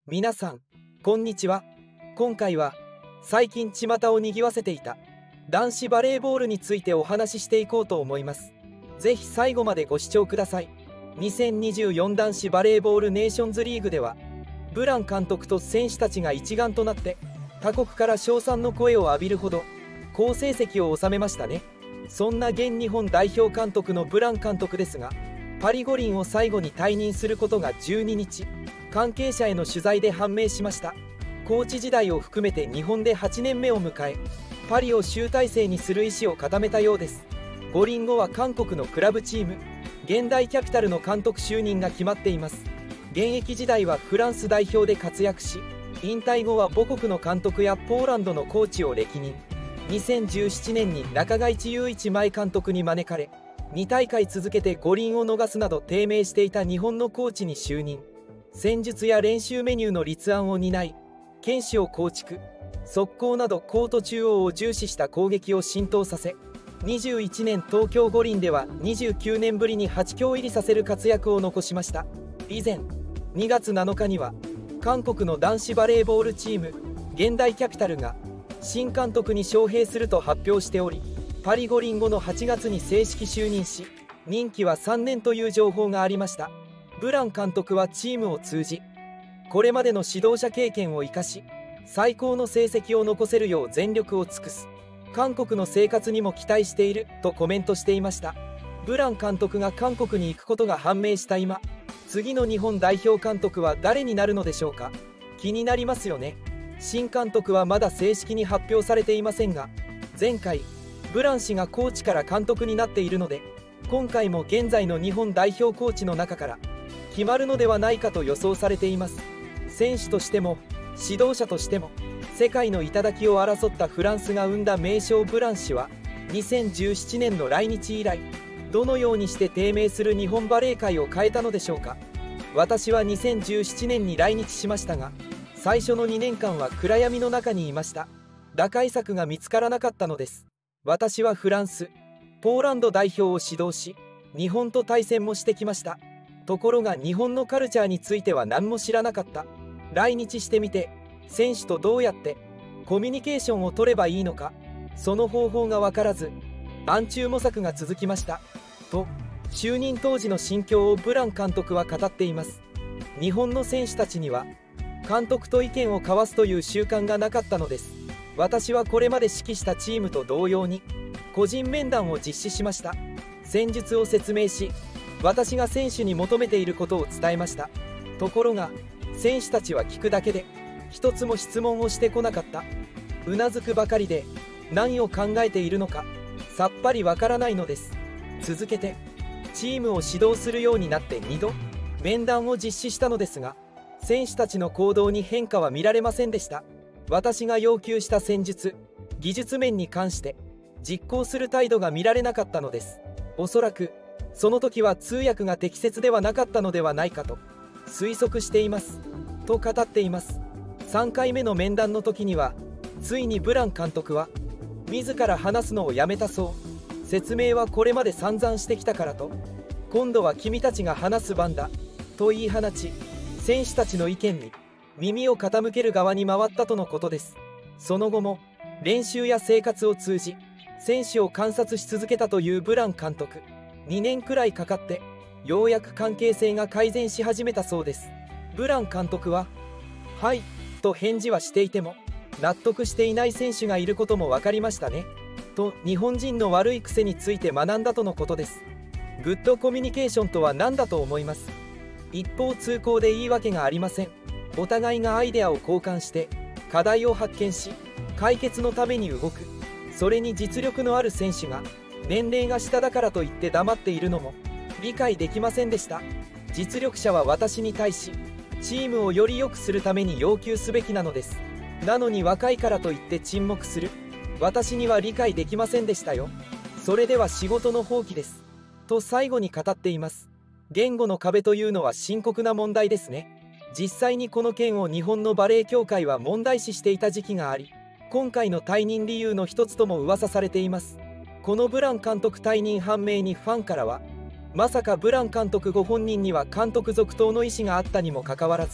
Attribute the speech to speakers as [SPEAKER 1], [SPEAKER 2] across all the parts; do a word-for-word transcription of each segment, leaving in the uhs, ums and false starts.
[SPEAKER 1] 皆さんこんにちは。今回は最近巷を賑わせていた男子バレーボールについてお話ししていこうと思います。ぜひ最後までご視聴ください。にせんにじゅうよん男子バレーボールネーションズリーグではブラン監督と選手たちが一丸となって他国から称賛の声を浴びるほど好成績を収めましたね。そんな現日本代表監督のブラン監督ですが、パリ五輪を最後に退任することがじゅうににち関係者への取材で判明しました。コーチ時代を含めて日本ではちねんめを迎え、パリを集大成にする意思を固めたようです。五輪後は韓国のクラブチーム現代キャピタルの監督就任が決まっています。現役時代はフランス代表で活躍し、引退後は母国の監督やポーランドのコーチを歴任。にせんじゅうななねんに中垣内祐一前監督に招かれ、にたいかい続けて五輪を逃すなど低迷していた日本のコーチに就任。戦術や練習メニューの立案を担い、堅守を構築、速攻などコート中央を重視した攻撃を浸透させ、にじゅういちねん東京五輪ではにじゅうきゅうねんぶりにはち強入りさせる活躍を残しました。以前にがつなのかには韓国の男子バレーボールチーム現代キャピタルが新監督に招聘すると発表しており、パリ五輪後のはちがつに正式就任し、任期はさんねんという情報がありました。ブラン監督はチームを通じ、これまでの指導者経験を生かし、最高の成績を残せるよう全力を尽くす。韓国の生活にも期待しているとコメントしていました。ブラン監督が韓国に行くことが判明した今、次の日本代表監督は誰になるのでしょうか。気になりますよね。新監督はまだ正式に発表されていませんが、前回ブラン氏がコーチから監督になっているので、今回も現在の日本代表コーチの中から決まるのではないかと予想されています。選手としても指導者としても世界の頂を争ったフランスが生んだ名将ブラン氏は、にせんじゅうななねんの来日以来どのようにして低迷する日本バレー界を変えたのでしょうか。私はにせんじゅうななねんに来日しましたが、最初のにねんかんは暗闇の中にいました。打開策が見つからなかったのです。私はフランス、ポーランド代表を指導し、日本と対戦もしてきました。ところが日本のカルチャーについては何も知らなかった。来日してみて、選手とどうやってコミュニケーションを取ればいいのか、その方法が分からず暗中模索が続きましたと、就任当時の心境をブラン監督は語っています。日本の選手たちには監督と意見を交わすという習慣がなかったのです。私はこれまで指揮したチームと同様に個人面談を実施しました。戦術を説明し、私が選手に求めていることを伝えました。ところが選手たちは聞くだけで一つも質問をしてこなかった。うなずくばかりで何を考えているのかさっぱりわからないのです。続けてチームを指導するようになってにど面談を実施したのですが、選手たちの行動に変化は見られませんでした。私が要求した戦術、技術面に関して実行する態度が見られなかったのです。おそらくその時は通訳が適切ではなかったのではないかと推測していますと語っています。さんかいめの面談の時にはついにブラン監督は自ら話すのをやめたそう。説明はこれまで散々してきたからと、今度は君たちが話す番だと言い放ち、選手たちの意見に耳を傾ける側に回ったとのことです。その後も練習や生活を通じ選手を観察し続けたというブラン監督。にねんくらいかかってようやく関係性が改善し始めたそうです。ブラン監督は「はい」と返事はしていても納得していない選手がいることも分かりましたねと、日本人の悪い癖について学んだとのことです。グッドコミュニケーションとは何だと思います。一方通行で言い訳がありません。お互いがアイデアを交換して課題を発見し解決のために動く。それに実力のある選手が年齢が下だからといって黙っているのも理解できませんでした。実力者は私に対しチームをより良くするために要求すべきなのです。なのに若いからといって沈黙する。私には理解できませんでしたよ。それでは仕事の放棄ですと最後に語っています。言語の壁というのは深刻な問題ですね。実際にこの件を日本のバレー協会は問題視していた時期があり、今回の退任理由の一つとも噂されています。このブラン監督退任判明にファンからは、まさかブラン監督ご本人には監督続投の意思があったにもかかわらず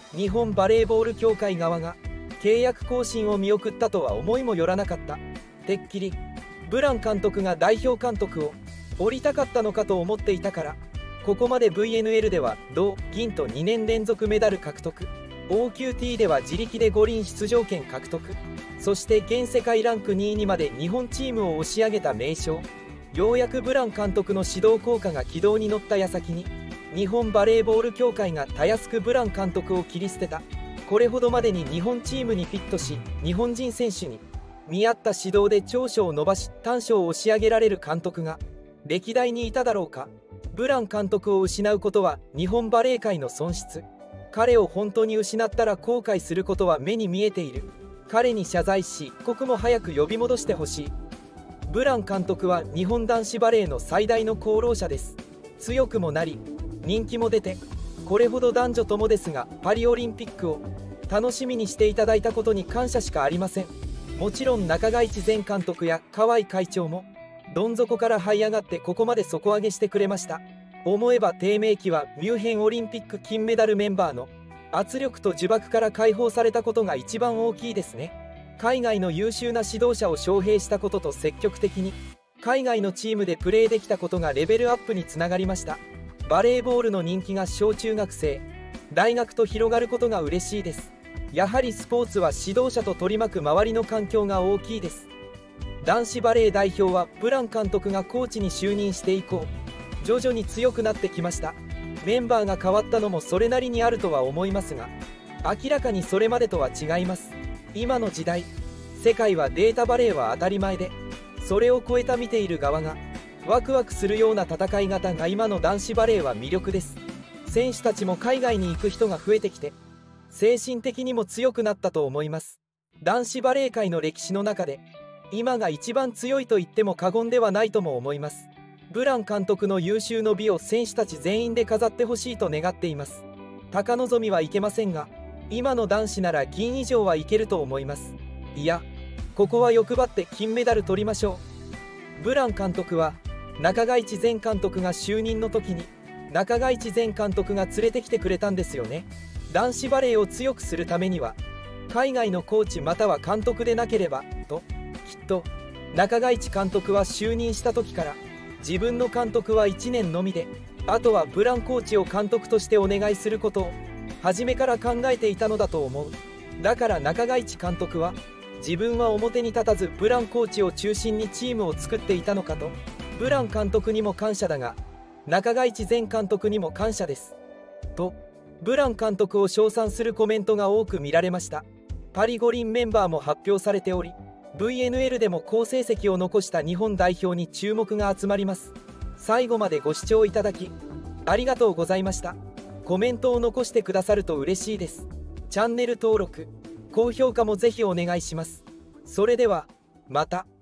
[SPEAKER 1] 日本バレーボール協会側が契約更新を見送ったとは思いもよらなかった。てっきりブラン監督が代表監督を降りたかったのかと思っていたから。ここまで ブイエヌエル では銅銀とにねん連続メダル獲得、 オーキューティー では自力で五輪出場権獲得、そして現世界ランクにいにまで日本チームを押し上げた名将。ようやくブラン監督の指導効果が軌道に乗った矢先に日本バレーボール協会がたやすくブラン監督を切り捨てた。これほどまでに日本チームにフィットし、日本人選手に見合った指導で長所を伸ばし短所を押し上げられる監督が歴代にいただろうか。ブラン監督を失うことは日本バレー界の損失。彼を本当に失ったら後悔することは目に見えている。彼に謝罪し一刻も早く呼び戻してほしい。ブラン監督は日本男子バレーの最大の功労者です。強くもなり人気も出て、これほど男女ともですがパリオリンピックを楽しみにしていただいたことに感謝しかありません。もちろん中垣内前監督や河合会長もどん底から這い上がってここまで底上げしてくれました。思えば低迷期はミュンヘンオリンピック金メダルメンバーの圧力と呪縛から解放されたことが一番大きいですね。海外の優秀な指導者を招聘したことと積極的に海外のチームでプレーできたことがレベルアップにつながりました。バレーボールの人気が小中学生、大学と広がることが嬉しいです。やはりスポーツは指導者と取り巻く周りの環境が大きいです。男子バレー代表はブラン監督がコーチに就任して以降徐々に強くなってきました。メンバーが変わったのもそれなりにあるとは思いますが、明らかにそれまでとは違います。今の時代、世界はデータバレーは当たり前で、それを超えた見ている側がワクワクするような戦い方が今の男子バレーは魅力です。選手たちも海外に行く人が増えてきて精神的にも強くなったと思います。男子バレー界の歴史の中で今が一番強いと言っても過言ではないとも思います。ブラン監督の有終の美を選手たち全員で飾ってほしいと願っています。高望みはいけませんが、今の男子なら銀以上はいけると思います。いや、ここは欲張って金メダル取りましょう。ブラン監督は中垣内前監督が就任の時に中垣内前監督が連れてきてくれたんですよね。男子バレーを強くするためには海外のコーチまたは監督でなければと。きっと中垣内監督は就任した時から自分の監督はいちねんのみで、あとはブランコーチを監督としてお願いすることを初めから考えていたのだと思う。だから中垣内監督は自分は表に立たずブランコーチを中心にチームを作っていたのかと。ブラン監督にも感謝だが中垣内前監督にも感謝ですとブラン監督を称賛するコメントが多く見られました。パリ五輪メンバーも発表されており、 ブイエヌエル でも好成績を残した日本代表に注目が集まります。最後までご視聴いただきありがとうございました。コメントを残してくださると嬉しいです。チャンネル登録高評価もぜひお願いします。それではまた。